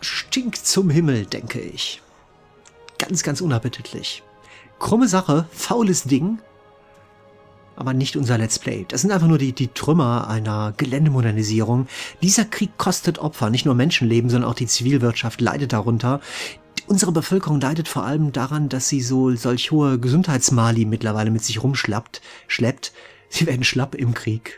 stinkt zum Himmel, denke ich. Ganz, ganz unappetitlich. Krumme Sache, faules Ding, aber nicht unser Let's Play. Das sind einfach nur die Trümmer einer Geländemodernisierung. Dieser Krieg kostet Opfer, nicht nur Menschenleben, sondern auch die Zivilwirtschaft leidet darunter. Unsere Bevölkerung leidet vor allem daran, dass sie solch hohe Gesundheitsmali mittlerweile mit sich schleppt. Sie werden schlapp im Krieg.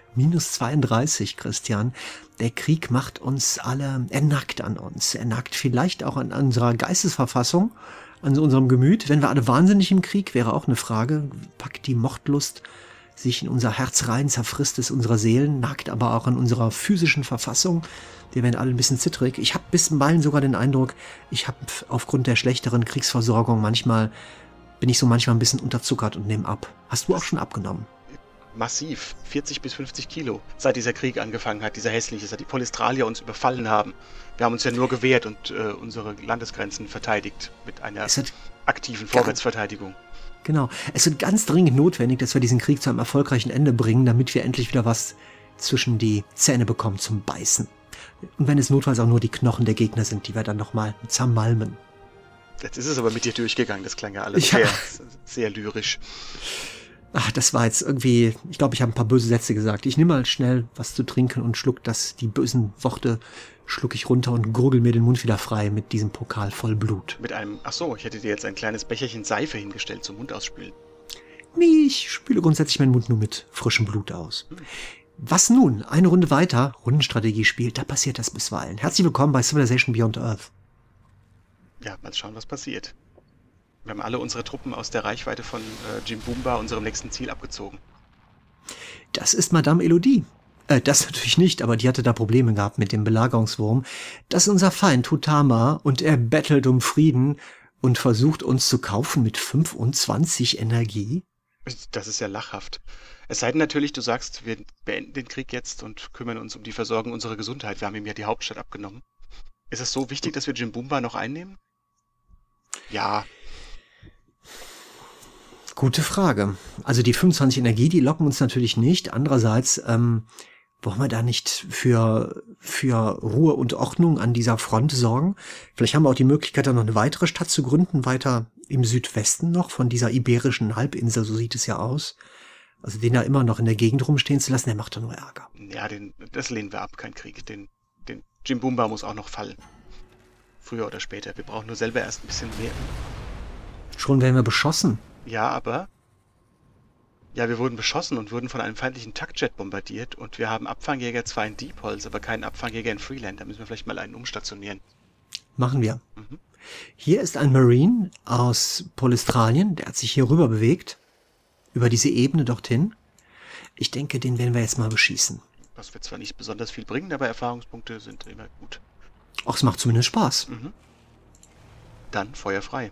-32, Christian. Der Krieg macht uns alle, er nagt an uns. Er nagt vielleicht auch an unserer Geistesverfassung, an unserem Gemüt. Wenn wir alle wahnsinnig im Krieg, wäre auch eine Frage. Packt die Mordlust sich in unser Herz rein, zerfrisst es unsere Seelen, nagt aber auch an unserer physischen Verfassung. Wir werden alle ein bisschen zittrig. Ich habe bisweilen sogar den Eindruck, ich habe aufgrund der schlechteren Kriegsversorgung bin ich manchmal ein bisschen unterzuckert und nehme ab. Hast du auch schon abgenommen? Massiv. 40 bis 50 Kilo. Seit dieser Krieg angefangen hat, dieser hässliche, seit die Polistralier uns überfallen haben. Wir haben uns ja nur gewehrt und unsere Landesgrenzen verteidigt mit einer aktiven Vorwärtsverteidigung. Genau. Es wird ganz dringend notwendig, dass wir diesen Krieg zu einem erfolgreichen Ende bringen, damit wir endlich wieder was zwischen die Zähne bekommen zum Beißen. Und wenn es notfalls auch nur die Knochen der Gegner sind, die wir dann nochmal zermalmen. Jetzt ist es aber mit dir durchgegangen, das klang ja alles sehr lyrisch. Ach, das war jetzt irgendwie, ich glaube, ich habe ein paar böse Sätze gesagt. Ich nehme mal schnell was zu trinken und schluck die bösen Worte schluck ich runter und gurgel mir den Mund wieder frei mit diesem Pokal voll Blut. Ach so, ich hätte dir jetzt ein kleines Becherchen Seife hingestellt zum Mund ausspülen. Nee, ich spüle grundsätzlich meinen Mund nur mit frischem Blut aus. Was nun? Eine Runde weiter, Rundenstrategie spielt, da passiert das bisweilen. Herzlich willkommen bei Civilization Beyond Earth. Ja, mal schauen, was passiert. Wir haben alle unsere Truppen aus der Reichweite von Jim Boomba, unserem nächsten Ziel, abgezogen. Das ist Madame Elodie. Das natürlich nicht, aber die hatte da Probleme gehabt mit dem Belagerungswurm. Das ist unser Feind, Tutama, und er bettelt um Frieden und versucht uns zu kaufen mit 25 Energie. Das ist ja lachhaft. Es sei denn natürlich, du sagst, wir beenden den Krieg jetzt und kümmern uns um die Versorgung unserer Gesundheit. Wir haben ihm ja die Hauptstadt abgenommen. Ist es so wichtig, dass wir Jim Boomba noch einnehmen? Ja. Gute Frage. Also die 25 Energie, die locken uns natürlich nicht. Andererseits wollen wir da nicht für Ruhe und Ordnung an dieser Front sorgen? Vielleicht haben wir auch die Möglichkeit, da noch eine weitere Stadt zu gründen, weiter im Südwesten noch, von dieser iberischen Halbinsel, so sieht es ja aus. Also den da immer noch in der Gegend rumstehen zu lassen, der macht doch nur Ärger. Ja, das lehnen wir ab, kein Krieg. Den Jim Boomba muss auch noch fallen. Früher oder später. Wir brauchen nur selber erst ein bisschen mehr. Schon werden wir beschossen. Ja, aber... Ja, wir wurden beschossen und wurden von einem feindlichen Taktjet bombardiert und wir haben Abfangjäger zwar in Deep Halls, aber keinen Abfangjäger in Freeland. Da müssen wir vielleicht mal einen umstationieren. Machen wir. Hier ist ein Marine aus Polistralien, der hat sich hier rüber bewegt, über diese Ebene dorthin. Ich denke, den werden wir jetzt mal beschießen. Das wird zwar nicht besonders viel bringen, aber Erfahrungspunkte sind immer gut. Ach, es macht zumindest Spaß. Dann Feuer frei.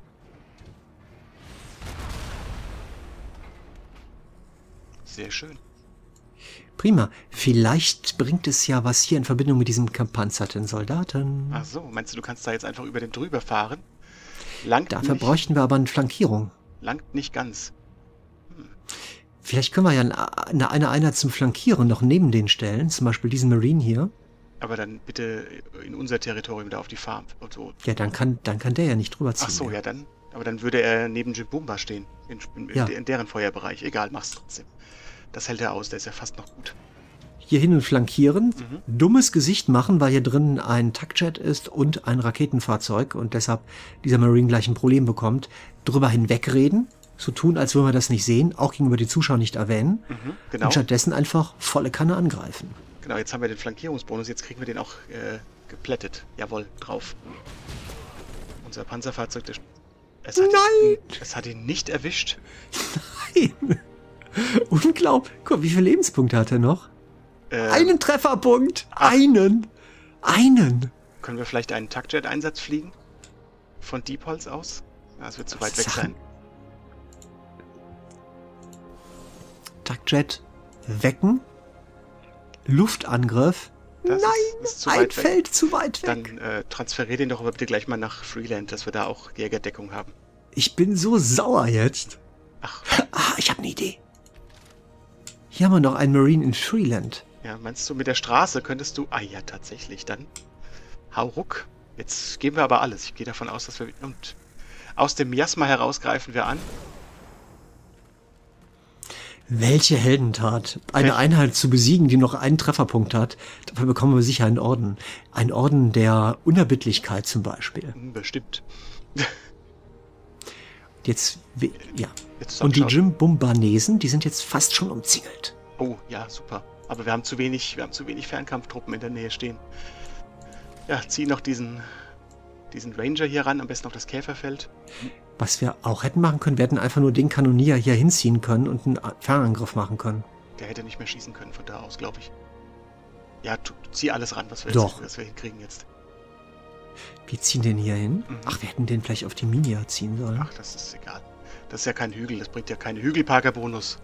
Sehr schön. Prima. Vielleicht bringt es ja was hier in Verbindung mit diesem gepanzerten Soldaten. Ach so, meinst du kannst da jetzt einfach über den drüber fahren? Dafür bräuchten wir aber eine Flankierung. Langt nicht ganz. Vielleicht können wir ja eine Einheit zum Flankieren noch neben den stellen, zum Beispiel diesen Marine hier. Aber dann bitte in unser Territorium da auf die Farm. So. Ja, dann kann der ja nicht drüber ziehen. Ach so, ja dann. Aber dann würde er neben Jim Boomba stehen. In deren Feuerbereich. Egal, mach's trotzdem. Das hält er aus, der ist ja fast noch gut. Hier hin und flankieren, dummes Gesicht machen, weil hier drin ein Taktjet ist und ein Raketenfahrzeug und deshalb dieser Marine gleich ein Problem bekommt. Drüber hinwegreden, so tun, als würden wir das nicht sehen, auch gegenüber die Zuschauer nicht erwähnen. Genau. Und stattdessen einfach volle Kanne angreifen. Genau, jetzt haben wir den Flankierungsbonus, jetzt kriegen wir den auch geplättet. Jawohl, drauf. Unser Panzerfahrzeug, es hat ihn nicht erwischt. Nein! Unglaublich. Guck, wie viele Lebenspunkte hat er noch? Einen Trefferpunkt! Einen! Können wir vielleicht einen Taktjet-Einsatz fliegen? Von Deep Halls aus? Ja, es wird zu weit weg sein. Taktjet wecken. Luftangriff. Das ist zu weit weg. Feld zu weit weg. Dann transferier den doch aber bitte gleich mal nach Freeland, dass wir da auch Jägerdeckung haben. Ich bin so sauer jetzt. Ach. Ich habe eine Idee. Hier haben wir noch einen Marine in Freeland. Ja, meinst du, mit der Straße könntest du... Ah ja, tatsächlich, dann hau ruck. Jetzt geben wir aber alles. Ich gehe davon aus, dass wir... Und aus dem Miasma heraus greifen wir an. Welche Heldentat, eine Einheit zu besiegen, die noch einen Trefferpunkt hat, dafür bekommen wir sicher einen Orden. Ein Orden der Unerbittlichkeit zum Beispiel. Bestimmt. Jetzt, ja. Und die Jimbumbanesen, die sind jetzt fast schon umzingelt. Oh, ja, super. Aber wir haben zu wenig Fernkampftruppen in der Nähe stehen. Ja, zieh noch diesen Ranger hier ran, am besten auf das Käferfeld. Was wir auch hätten machen können, wir hätten einfach nur den Kanonier hier hinziehen können und einen Fernangriff machen können. Der hätte nicht mehr schießen können von da aus, glaube ich. Ja, zieh alles ran, was wir hinkriegen jetzt. Wir ziehen den hier hin? Ach, wir hätten den vielleicht auf die Minia ziehen sollen. Ach, das ist egal. Das ist ja kein Hügel, das bringt ja keinen Hügelparker-Bonus.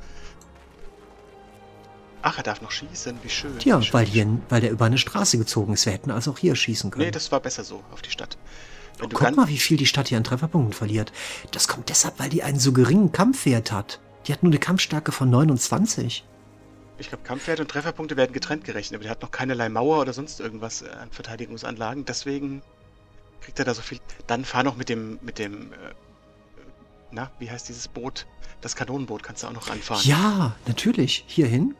Ach, er darf noch schießen, wie schön. Ja, wie schön, weil der über eine Straße gezogen ist. Wir hätten also auch hier schießen können. Nee, das war besser so, auf die Stadt. Guck mal, wie viel die Stadt hier an Trefferpunkten verliert. Das kommt deshalb, weil die einen so geringen Kampfwert hat. Die hat nur eine Kampfstärke von 29. Ich glaube, Kampfwerte und Trefferpunkte werden getrennt gerechnet, aber der hat noch keinerlei Mauer oder sonst irgendwas an Verteidigungsanlagen. Deswegen kriegt er da so viel. Dann fahr noch mit dem, na, wie heißt dieses Boot? Das Kanonenboot kannst du auch noch ranfahren. Ja, natürlich. Hierhin.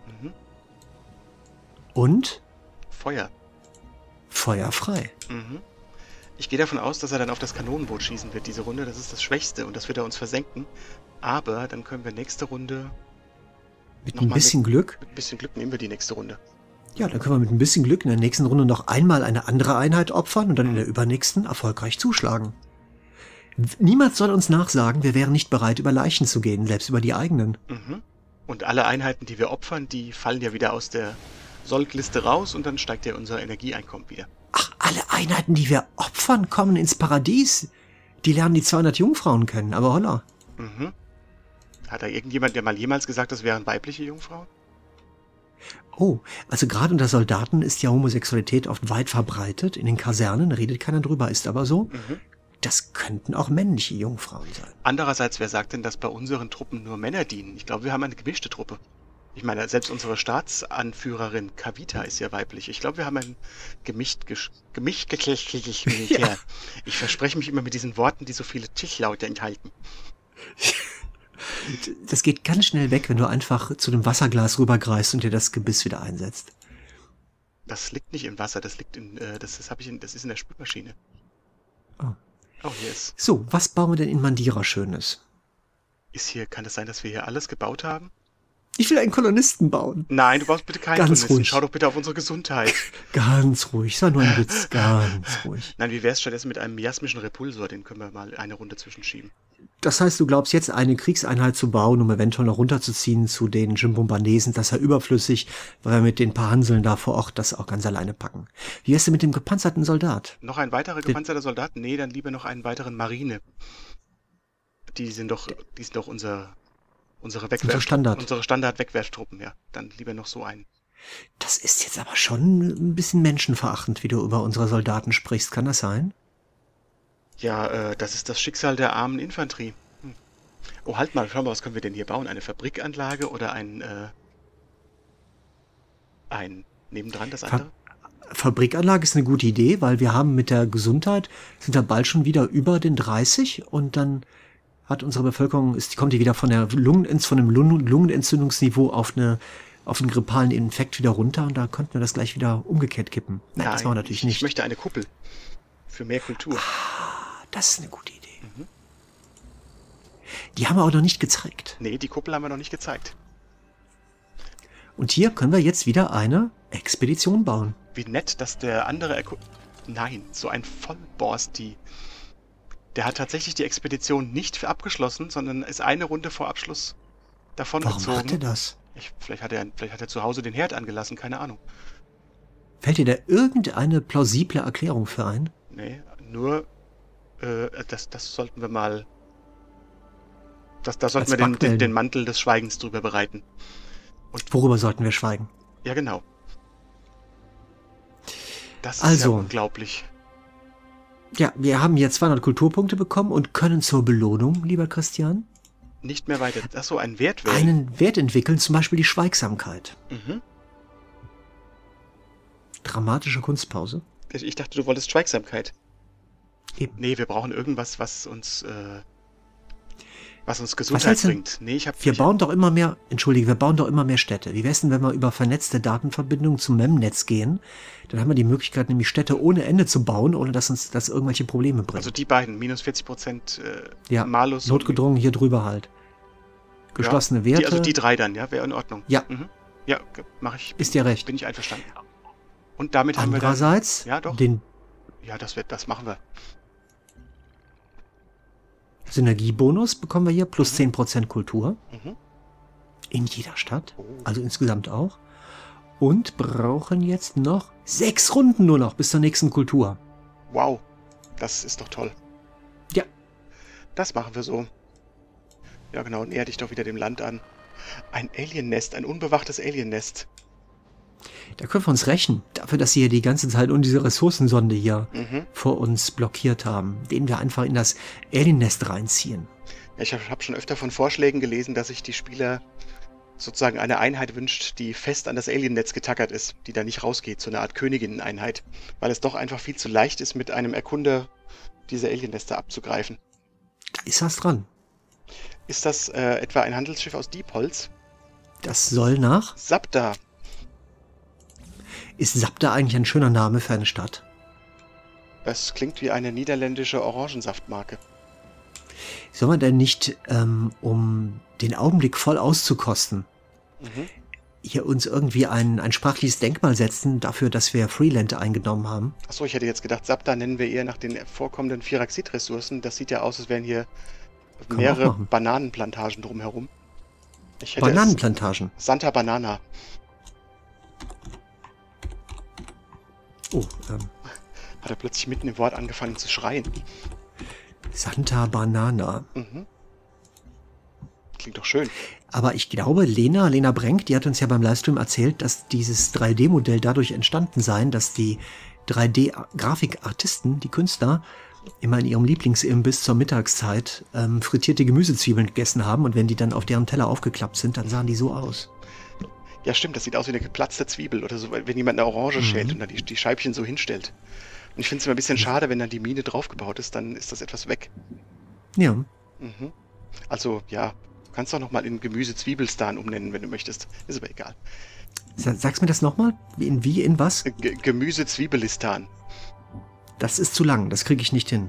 Und? Feuer. Feuer frei. Ich gehe davon aus, dass er dann auf das Kanonenboot schießen wird, diese Runde. Das ist das Schwächste und das wird er uns versenken. Aber dann können wir nächste Runde... Mit ein bisschen Glück? Mit ein bisschen Glück nehmen wir die nächste Runde. Ja, dann können wir mit ein bisschen Glück in der nächsten Runde noch einmal eine andere Einheit opfern und dann in der übernächsten erfolgreich zuschlagen. Niemand soll uns nachsagen, wir wären nicht bereit, über Leichen zu gehen, selbst über die eigenen. Und alle Einheiten, die wir opfern, die fallen ja wieder aus der Soldliste raus und dann steigt ja unser Energieeinkommen wieder. Ach, alle Einheiten, die wir opfern, kommen ins Paradies. Die lernen die 200 Jungfrauen kennen, aber holla. Hat da irgendjemand, der mal jemals gesagt, das wären weibliche Jungfrauen? Oh, also gerade unter Soldaten ist ja Homosexualität oft weit verbreitet. In den Kasernen redet keiner drüber, ist aber so. Das könnten auch männliche Jungfrauen sein. Andererseits, wer sagt denn, dass bei unseren Truppen nur Männer dienen? Ich glaube, wir haben eine gemischte Truppe. Ich meine, selbst unsere Staatsanführerin Kavita ist ja weiblich. Ich glaube, wir haben ein gemischtgeschlechtliches Militär. Ja. Ich verspreche mich immer mit diesen Worten, die so viele Tichlaute enthalten. Das geht ganz schnell weg, wenn du einfach zu dem Wasserglas rübergreifst und dir das Gebiss wieder einsetzt. Das liegt nicht im Wasser, das liegt in, das ist in der Spülmaschine. Oh, hier ist. So, was bauen wir denn in Mandira Schönes? Kann es sein, dass wir hier alles gebaut haben? Ich will einen Kolonisten bauen. Nein, du baust bitte keinen Kolonisten. Ruhig. Schau doch bitte auf unsere Gesundheit. Ganz ruhig, das war nur ein Witz. Ganz ruhig. Nein, wie wär's stattdessen mit einem miasmischen Repulsor? Den können wir mal eine Runde zwischenschieben. Das heißt, du glaubst jetzt eine Kriegseinheit zu bauen, um eventuell noch runterzuziehen zu den Jimbumbanesen. Das ist ja überflüssig, weil wir mit den paar Hanseln da vor Ort das auch ganz alleine packen. Wie wär's denn mit dem gepanzerten Soldat? Noch ein weiterer gepanzerter Soldat? Nee, dann lieber noch einen weiteren Marine. Die sind doch unsere Standard-Wegwerftruppen, ja. Dann lieber noch so einen. Das ist jetzt aber schon ein bisschen menschenverachtend, wie du über unsere Soldaten sprichst. Kann das sein? Ja, das ist das Schicksal der armen Infanterie. Oh, halt mal, schau mal, was können wir denn hier bauen? Eine Fabrikanlage oder ein nebendran das andere? Fabrikanlage ist eine gute Idee, weil wir haben mit der Gesundheit, sind wir bald schon wieder über den 30 und dann hat unsere Bevölkerung, kommt die wieder von dem Lungenentzündungsniveau auf einen grippalen Infekt wieder runter und da könnten wir das gleich wieder umgekehrt kippen. Nein, das war natürlich nicht. Ich möchte eine Kuppel für mehr Kultur. Das ist eine gute Idee. Die haben wir auch noch nicht gezeigt. Nee, die Kuppel haben wir noch nicht gezeigt. Und hier können wir jetzt wieder eine Expedition bauen. Wie nett, dass der andere Nein, so ein Vollborst, der hat tatsächlich die Expedition nicht für abgeschlossen, sondern ist eine Runde vor Abschluss davon gezogen. Warum hat er das? Vielleicht hat er zu Hause den Herd angelassen, keine Ahnung. Fällt dir da irgendeine plausible Erklärung für ein? Nee, nur das sollten wir mal... Da sollten wir den Mantel des Schweigens drüber bereiten. Und worüber sollten wir schweigen? Ja, genau. Das ist ja unglaublich. Ja, wir haben hier 200 Kulturpunkte bekommen und können zur Belohnung, lieber Christian, nicht mehr weiter. Achso, einen Wert wählen. Einen Wert entwickeln, zum Beispiel die Schweigsamkeit. Dramatische Kunstpause. Ich dachte, du wolltest Schweigsamkeit. Eben. Nee, wir brauchen irgendwas, was uns Gesundheit bringt. Nee, wir bauen doch immer mehr Städte. Wie wär's denn, wenn wir über vernetzte Datenverbindungen zum MEM-Netz gehen? Dann haben wir die Möglichkeit, nämlich Städte ohne Ende zu bauen, ohne dass uns das irgendwelche Probleme bringt. Also die beiden, minus 40% ja, Malus. Notgedrungen hier drüber halt. Geschlossene Werte. Also die 3 dann, ja, wäre in Ordnung. Ja. Mhm. Ja, mache ich. Ist dir recht. Bin ich einverstanden. Und damit haben wir dann... Ja, doch. Das machen wir. Synergiebonus bekommen wir hier, plus 10% Kultur. Mhm. In jeder Stadt. Also insgesamt auch. Und brauchen jetzt noch 6 Runden nur noch bis zur nächsten Kultur. Wow, das ist doch toll. Ja. Das machen wir so. Ja genau, näher dich doch wieder dem Land an. Ein Alien-Nest, ein unbewachtes Alien-Nest. Da können wir uns rächen, dafür, dass sie hier die ganze Zeit und diese Ressourcensonde hier vor uns blockiert haben, den wir einfach in das Alien-Nest reinziehen. Ja, ich habe schon öfter von Vorschlägen gelesen, dass sich die Spieler sozusagen eine Einheit wünscht, die fest an das Alien-Netz getackert ist, die da nicht rausgeht, so eine Art Königinnen-Einheit, weil es doch einfach viel zu leicht ist, mit einem Erkunder diese Alien-Nester abzugreifen. Da ist was dran. Ist das etwa ein Handelsschiff aus Diepholz? Das soll nach Sabda. Ist Sabda eigentlich ein schöner Name für eine Stadt? Es klingt wie eine niederländische Orangensaftmarke. Sollen wir denn nicht, um den Augenblick voll auszukosten, hier uns irgendwie ein sprachliches Denkmal setzen dafür, dass wir Freeland eingenommen haben? Achso, ich hätte jetzt gedacht, Sabda nennen wir eher nach den vorkommenden Firaxid-Ressourcen. Das sieht ja aus, als wären hier mehrere Bananenplantagen drumherum. Bananenplantagen? Santa Banana. Oh, hat er plötzlich mitten im Wort angefangen zu schreien. Santa Banana. Mhm. Klingt doch schön. Aber ich glaube, Lena Brenk, die hat uns ja beim Livestream erzählt, dass dieses 3D-Modell dadurch entstanden sei, dass die 3D-Grafikartisten, die Künstler, immer in ihrem Lieblingsimbiss zur Mittagszeit frittierte Gemüsezwiebeln gegessen haben und wenn die dann auf deren Teller aufgeklappt sind, dann sahen die so aus. Ja, stimmt, das sieht aus wie eine geplatzte Zwiebel oder so, wenn jemand eine Orange schält und dann die Scheibchen so hinstellt. Und ich finde es immer ein bisschen schade, wenn dann die Mine draufgebaut ist, dann ist das etwas weg. Ja. Mhm. Also, ja, du kannst doch nochmal in Gemüse-Zwiebelstan umnennen, wenn du möchtest. Ist aber egal. Sag's mir das nochmal? In was? Gemüse-Zwiebelistan. Das ist zu lang, das kriege ich nicht hin.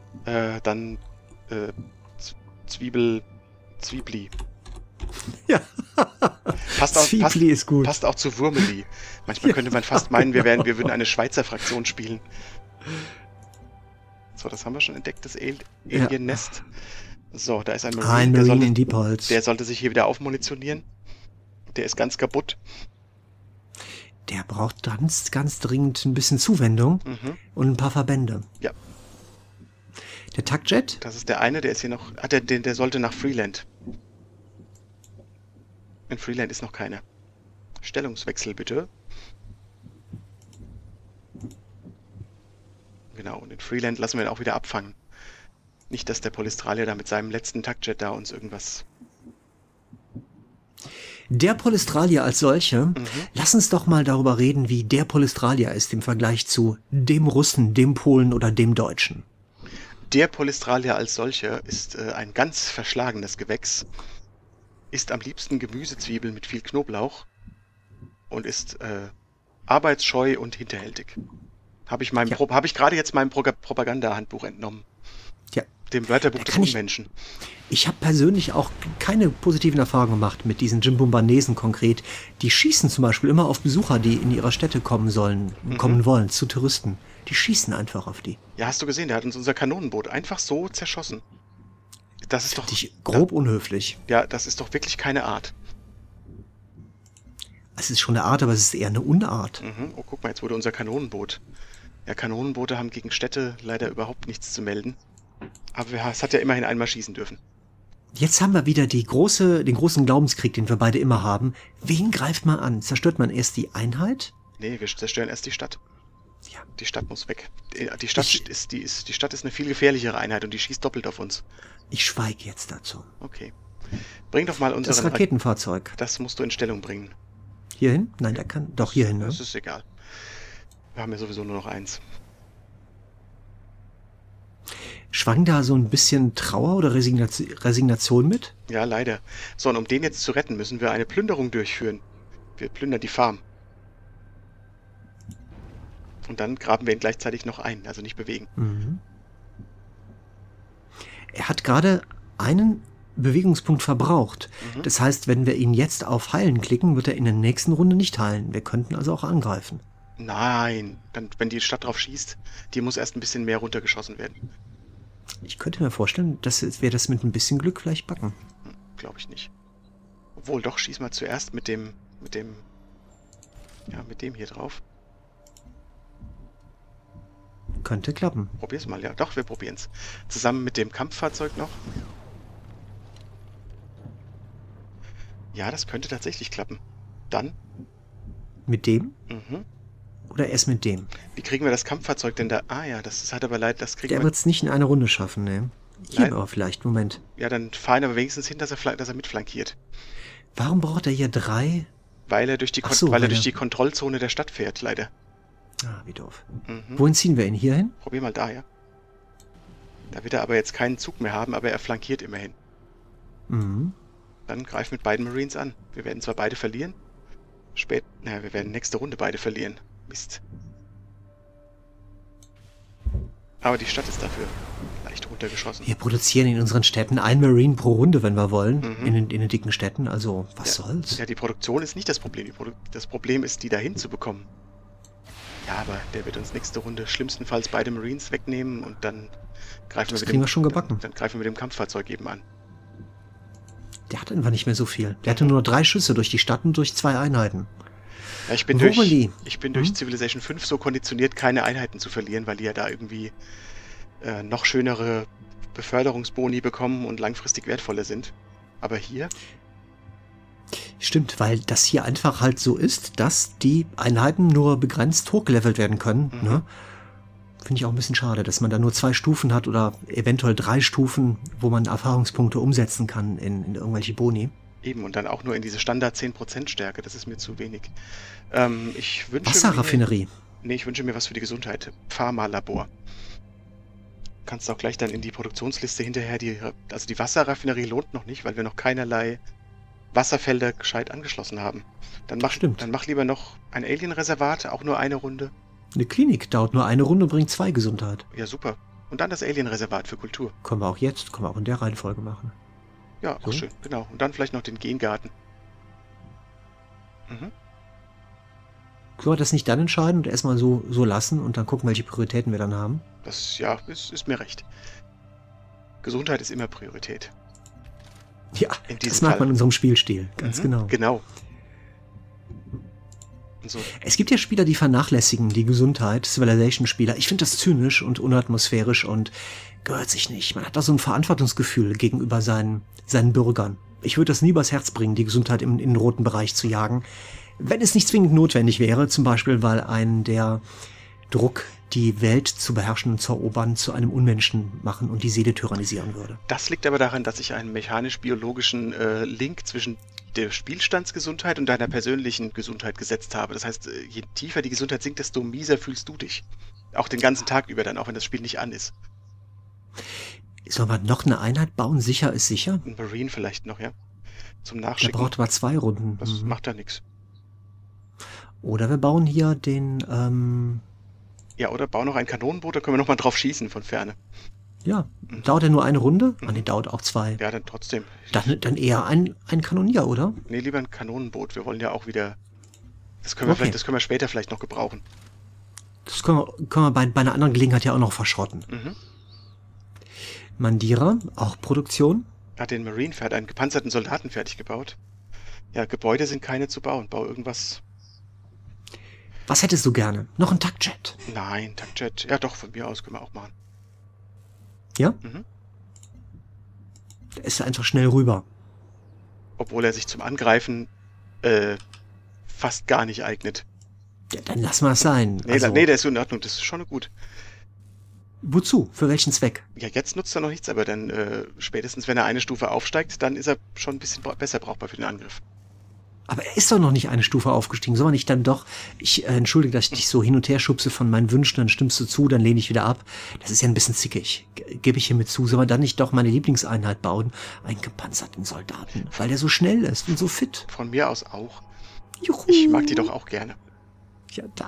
Zwiebli. Ja. Zwiebli ist gut. Passt auch zu Wurmeli. Manchmal könnte man fast meinen, wir würden eine Schweizer Fraktion spielen. So, das haben wir schon entdeckt, das Alien-Nest. So, da ist ein Marine. Ein Marine in Diepholz. Der sollte sich hier wieder aufmunitionieren. Der ist ganz kaputt. Der braucht ganz, ganz dringend ein bisschen Zuwendung und ein paar Verbände. Ja. Der Taktjet? Das ist der eine, der ist hier noch... der sollte nach Freeland. In Freeland ist noch keiner. Stellungswechsel bitte. Genau, und in Freeland lassen wir ihn auch wieder abfangen. Nicht, dass der Polystralier da mit seinem letzten Taktjet da uns irgendwas... Der Polystralier als solche, lass uns doch mal darüber reden, wie der Polystralier ist im Vergleich zu dem Russen, dem Polen oder dem Deutschen. Der Polystralier als solcher ist ein ganz verschlagenes Gewächs, isst am liebsten Gemüsezwiebeln mit viel Knoblauch und ist arbeitsscheu und hinterhältig. Habe ich gerade jetzt meinem Propaganda-Handbuch entnommen. Ja. Dem Wörterbuch des Unmenschen. Ich habe persönlich auch keine positiven Erfahrungen gemacht mit diesen Jimbumbanesen konkret. Die schießen zum Beispiel immer auf Besucher, die in ihrer Städte kommen wollen, zu Touristen. Die schießen einfach auf die. Ja, hast du gesehen, der hat uns unser Kanonenboot einfach so zerschossen. Das ist doch... grob unhöflich. Ja, das ist doch wirklich keine Art. Es ist schon eine Art, aber es ist eher eine Unart. Oh, guck mal, jetzt wurde unser Kanonenboot. Ja, Kanonenboote haben gegen Städte leider überhaupt nichts zu melden. Aber es hat ja immerhin einmal schießen dürfen. Jetzt haben wir wieder den großen Glaubenskrieg, den wir beide immer haben. Wen greift man an? Zerstört man erst die Einheit? Nee, wir zerstören erst die Stadt. Ja. Die Stadt muss weg. Die Stadt ist eine viel gefährlichere Einheit und die schießt doppelt auf uns. Ich schweige jetzt dazu. Okay. Bring doch mal unseren... Das Raketenfahrzeug. Das musst du in Stellung bringen. Hierhin? Nein, der kann... Doch, hierhin, ne? Das ist egal. Wir haben ja sowieso nur noch eins. Schwang da so ein bisschen Trauer oder Resignation mit? Ja, leider. So, und um den jetzt zu retten, müssen wir eine Plünderung durchführen. Wir plündern die Farm. Und dann graben wir ihn gleichzeitig noch ein, also nicht bewegen. Mhm. Er hat gerade einen Bewegungspunkt verbraucht. Das heißt, wenn wir ihn jetzt auf Heilen klicken, wird er in der nächsten Runde nicht heilen. Wir könnten also auch angreifen. Nein, dann, wenn die Stadt drauf schießt, die muss erst ein bisschen mehr runtergeschossen werden. Ich könnte mir vorstellen, dass wir das mit ein bisschen Glück vielleicht backen. Glaube ich nicht. Obwohl, doch, schieß mal zuerst mit dem hier drauf. Könnte klappen. Probier's mal, ja. Doch, wir probieren's. Zusammen mit dem Kampffahrzeug noch. Ja, das könnte tatsächlich klappen. Dann? Mit dem? Mhm. Oder erst mit dem? Wie kriegen wir das Kampffahrzeug denn da? Ah ja, das hat aber leid, das kriegen wir... Der wird es nicht in eine Runde schaffen, ne? Hier aber vielleicht, Moment. Ja, dann fahren wir wenigstens hin, dass er mitflankiert. Warum braucht er hier 3? Weil er durch die, durch die Kontrollzone der Stadt fährt, leider. Ah, wie doof. Mhm. Wohin ziehen wir ihn? Hier hin? Probier mal da, ja. Da wird er aber jetzt keinen Zug mehr haben, aber er flankiert immerhin. Mhm. Dann greif mit beiden Marines an. Wir werden zwar beide verlieren. Wir werden nächste Runde beide verlieren. Mist. Aber die Stadt ist dafür leicht runtergeschossen. Wir produzieren in unseren Städten einen Marine pro Runde, wenn wir wollen. In den dicken Städten. Also, was soll's? Ja, die Produktion ist nicht das Problem. Das Problem ist, die dahin zu bekommen. Ja, aber der wird uns nächste Runde schlimmstenfalls beide Marines wegnehmen und dann greifen wir kriegen wir schon gebacken. Dann greifen wir mit dem Kampffahrzeug eben an. Der hat einfach nicht mehr so viel. Der hatte nur 3 Schüsse durch die Stadt und durch 2 Einheiten. Ja, ich bin durch Civilization 5 so konditioniert, keine Einheiten zu verlieren, weil die ja da irgendwie noch schönere Beförderungsboni bekommen und langfristig wertvoller sind. Aber hier... Stimmt, weil das hier einfach halt so ist, dass die Einheiten nur begrenzt hochgelevelt werden können. Ne? Finde ich auch ein bisschen schade, dass man da nur 2 Stufen hat oder eventuell 3 Stufen, wo man Erfahrungspunkte umsetzen kann in irgendwelche Boni. Eben, und dann auch nur in diese Standard 10% Stärke, das ist mir zu wenig. Ich wünsche Wasserraffinerie. Ich wünsche mir was für die Gesundheit. Pharmalabor. Kannst auch gleich dann in die Produktionsliste hinterher, also die Wasserraffinerie lohnt noch nicht, weil wir noch keinerlei Wasserfelder gescheit angeschlossen haben. Dann mach lieber noch ein Alien-Reservat, auch nur eine Runde. Eine Klinik dauert nur eine Runde und bringt 2 Gesundheit. Ja, super. Und dann das Alien-Reservat für Kultur. Können wir auch in der Reihenfolge machen. Ja, auch schön, genau. Und dann vielleicht noch den Gengarten. Können wir das nicht dann entscheiden und erstmal so lassen und dann gucken, welche Prioritäten wir dann haben? Das, ja, ist mir recht. Gesundheit ist immer Priorität. Ja, das mag man in unserem Spielstil, ganz genau. Genau. So. Es gibt ja Spieler, die vernachlässigen die Gesundheit, Civilization-Spieler. Ich finde das zynisch und unatmosphärisch und gehört sich nicht. Man hat da so ein Verantwortungsgefühl gegenüber seinen Bürgern. Ich würde das nie übers Herz bringen, die Gesundheit in den roten Bereich zu jagen. Wenn es nicht zwingend notwendig wäre, zum Beispiel, weil einen der Druck, die Welt zu beherrschen und zu erobern, zu einem Unmenschen machen und die Seele tyrannisieren würde. Das liegt aber daran, dass ich einen mechanisch-biologischen Link zwischen der Spielstandsgesundheit und deiner persönlichen Gesundheit gesetzt habe. Das heißt, je tiefer die Gesundheit sinkt, desto mieser fühlst du dich. Auch den ganzen Tag über dann, auch wenn das Spiel nicht an ist. Sollen wir noch eine Einheit bauen? Sicher ist sicher? Ein Marine vielleicht noch, ja. Zum Nachschicken. Der braucht aber 2 Runden. Das macht da nichts. Oder wir bauen hier den... Ja, oder bauen noch ein Kanonenboot, da können wir nochmal drauf schießen von Ferne. Ja, dauert er nur eine Runde? Ah, nee, dauert auch 2. Ja, dann trotzdem. Dann eher ein Kanonier, oder? Nee, lieber ein Kanonenboot. Wir wollen ja auch wieder... Das können wir später vielleicht noch gebrauchen. Das können wir bei einer anderen Gelegenheit ja auch noch verschrotten. Mandira, auch Produktion. Hat den Marine einen gepanzerten Soldaten fertig gebaut. Ja, Gebäude sind keine zu bauen. Bau irgendwas... Was hättest du gerne? Noch ein Taktjet? Nein, Taktjet. Ja doch, von mir aus können wir auch machen. Ja? Der ist einfach schnell rüber. Obwohl er sich zum Angreifen fast gar nicht eignet. Ja, dann lass mal es sein. Nee, der ist in Ordnung. Das ist schon gut. Wozu? Für welchen Zweck? Ja, jetzt nutzt er noch nichts, aber dann spätestens, wenn er eine Stufe aufsteigt, dann ist er schon ein bisschen besser brauchbar für den Angriff. Aber er ist doch noch nicht eine Stufe aufgestiegen. Soll man nicht dann doch... Ich entschuldige, dass ich dich so hin und her schubse von meinen Wünschen, dann stimmst du zu, dann lehne ich wieder ab. Das ist ja ein bisschen zickig. gebe ich hiermit zu, soll man dann nicht doch meine Lieblingseinheit bauen? Einen gepanzerten Soldaten, weil der so schnell ist und so fit. Von mir aus auch. Juhu. Ich mag die doch auch gerne. Ja, dann.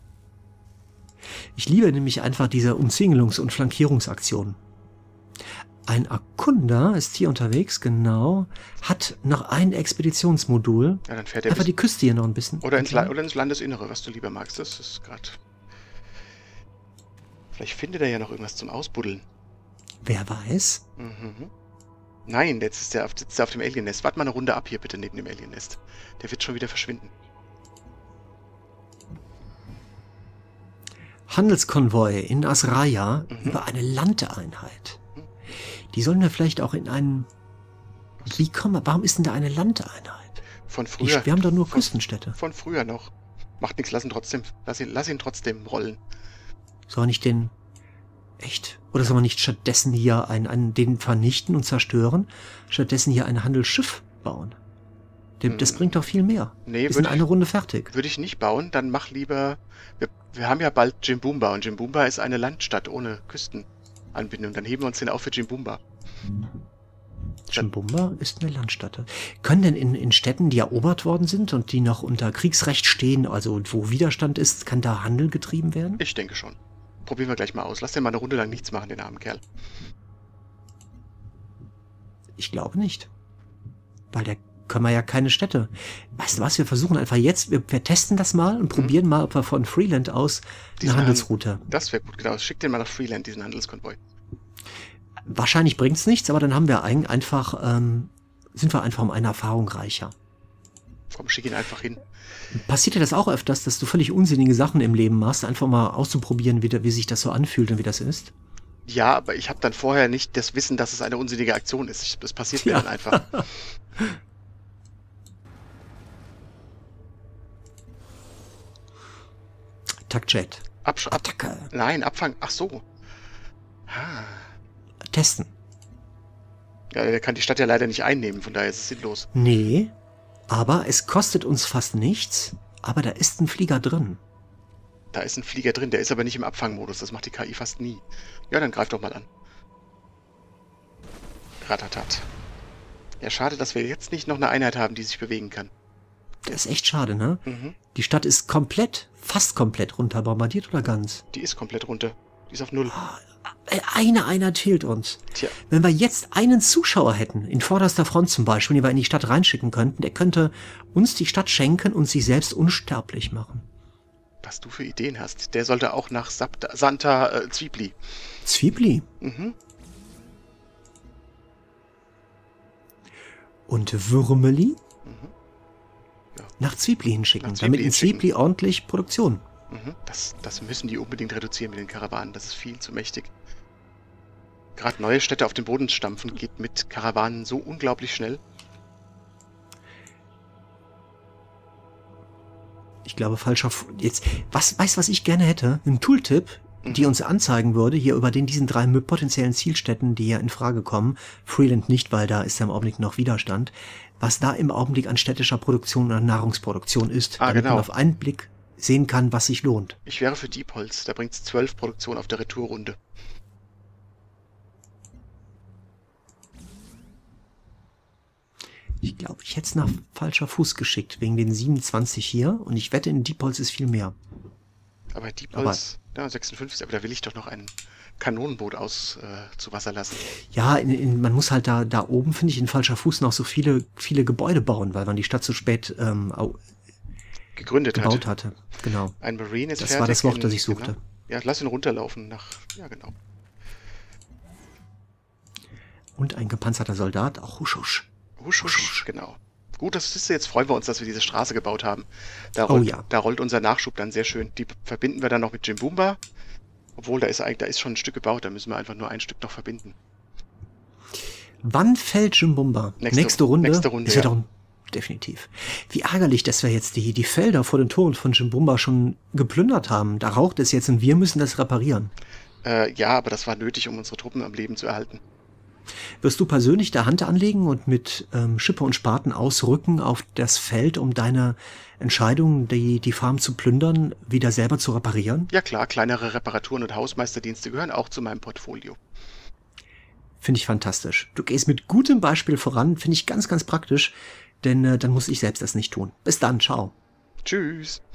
Ich liebe nämlich einfach diese Umzingelungs- und Flankierungsaktionen. Ein Erkunder ist hier unterwegs, genau, hat noch ein Expeditionsmodul. Ja, dann fährt er einfach die Küste hier noch ein bisschen. Oder ins Landesinnere, was du lieber magst. Das ist gerade... Vielleicht findet er ja noch irgendwas zum Ausbuddeln. Wer weiß? Mhm. Nein, jetzt sitzt er auf dem Alien-Nest. Warte mal eine Runde ab hier bitte neben dem Alien-Nest. Der wird schon wieder verschwinden. Handelskonvoi in Asraya über eine Landeinheit. Die sollen wir vielleicht auch in einen... Warum ist denn da eine Landeinheit? Von früher. Wir haben doch nur Küstenstädte. Von früher noch. Macht nichts, lass ihn trotzdem rollen. Soll er nicht den... Echt? Oder soll man nicht stattdessen hier den vernichten und zerstören? Stattdessen hier ein Handelsschiff bauen? Das bringt doch viel mehr. Nee, wir sind eine Runde fertig. Würde ich nicht bauen, dann mach lieber... Wir haben ja bald Jimbumba und Jimbumba ist eine Landstadt ohne Küstenanbindung. Dann heben wir uns den auf für Jimbumba. Jimbumba ist eine Landstadt. Können denn in Städten, die erobert worden sind und die noch unter Kriegsrecht stehen, also wo Widerstand ist, kann da Handel getrieben werden? Ich denke schon. Probieren wir gleich mal aus. Lass den mal eine Runde lang nichts machen, den armen Kerl. Ich glaube nicht. Weil der können wir ja keine Städte. Weißt du was, wir versuchen einfach jetzt, wir testen das mal und probieren mal, ob wir von Freeland aus eine Handelsroute... Das wäre gut, genau. Schick den mal nach Freeland, diesen Handelskonvoi. Wahrscheinlich bringt's nichts, aber dann haben wir sind wir einfach um eine Erfahrung reicher. Komm, schick ihn einfach hin. Passiert dir das auch öfters, dass du völlig unsinnige Sachen im Leben machst, einfach mal auszuprobieren, wie sich das so anfühlt und wie das ist? Ja, aber ich habe dann vorher nicht das Wissen, dass es eine unsinnige Aktion ist. Das passiert mir dann einfach. Taktjet. Attacke. Nein, Abfang. Ach so. Testen. Ja, der kann die Stadt ja leider nicht einnehmen, von daher ist es sinnlos. Nee, aber es kostet uns fast nichts, aber da ist ein Flieger drin. Da ist ein Flieger drin, der ist aber nicht im Abfangmodus, das macht die KI fast nie. Ja, dann greif doch mal an. Ratatat. Ja, schade, dass wir jetzt nicht noch eine Einheit haben, die sich bewegen kann. Das ist echt schade, ne? Die Stadt ist fast komplett runter bombardiert oder ganz? Die ist komplett runter. Die ist auf 0. Eine Einheit fehlt uns. Tja. Wenn wir jetzt einen Zuschauer hätten, in vorderster Front zum Beispiel, den wir in die Stadt reinschicken könnten, der könnte uns die Stadt schenken und sich selbst unsterblich machen. Was du für Ideen hast. Der sollte auch nach Santa Zwiebli. Zwiebli? Mhm. Und Würmeli? Ja. Nach Zwiebli hinschicken, Nach damit in Zwiebli ordentlich Produktion. Das müssen die unbedingt reduzieren mit den Karawanen. Das ist viel zu mächtig. Gerade neue Städte auf den Boden stampfen geht mit Karawanen so unglaublich schnell. Ich glaube, jetzt, weißt du, was ich gerne hätte? Ein Tooltip, die uns anzeigen würde, hier über diesen 3 potenziellen Zielstädten, die hier in Frage kommen. Freeland nicht, weil da ist ja im Augenblick noch Widerstand. Was da im Augenblick an städtischer Produktion oder Nahrungsproduktion ist, damit man auf einen Blick sehen kann, was sich lohnt. Ich wäre für Diepholz, da bringt es 12 Produktion auf der Retourrunde. Ich glaube, ich hätte es nach falscher Fuß geschickt, wegen den 27 hier. Und ich wette, in Diepholz ist viel mehr. Aber Diepholz, 56, aber da will ich doch noch ein Kanonenboot zu Wasser lassen. Ja, man muss halt da oben, finde ich, in falscher Fuß noch so viele Gebäude bauen, weil man die Stadt so spät gebaut hatte. Genau. Ein Marine ist fertig. Das war das Wort, das ich suchte. Genau. Ja, lass ihn runterlaufen ja, genau. Und ein gepanzerter Soldat, auch husch, husch. Husch, husch, genau. Gut, das ist jetzt freuen wir uns, dass wir diese Straße gebaut haben. Da rollt unser Nachschub dann sehr schön. Die verbinden wir dann noch mit Jimbumba. Obwohl, da ist schon ein Stück gebaut, da müssen wir einfach nur ein Stück noch verbinden. Wann fällt Jimbumba? Nächste Runde? Nächste Runde, ja. Definitiv. Wie ärgerlich, dass wir jetzt die Felder vor den Toren von Jimbumba schon geplündert haben. Da raucht es jetzt und wir müssen das reparieren. Ja, aber das war nötig, um unsere Truppen am Leben zu erhalten. Wirst du persönlich da Hand anlegen und mit Schippe und Spaten ausrücken auf das Feld, um deine Entscheidung, die Farm zu plündern, wieder selber zu reparieren? Ja klar, kleinere Reparaturen und Hausmeisterdienste gehören auch zu meinem Portfolio. Finde ich fantastisch. Du gehst mit gutem Beispiel voran, finde ich ganz, ganz praktisch, denn dann muss ich selbst das nicht tun. Bis dann, ciao. Tschüss.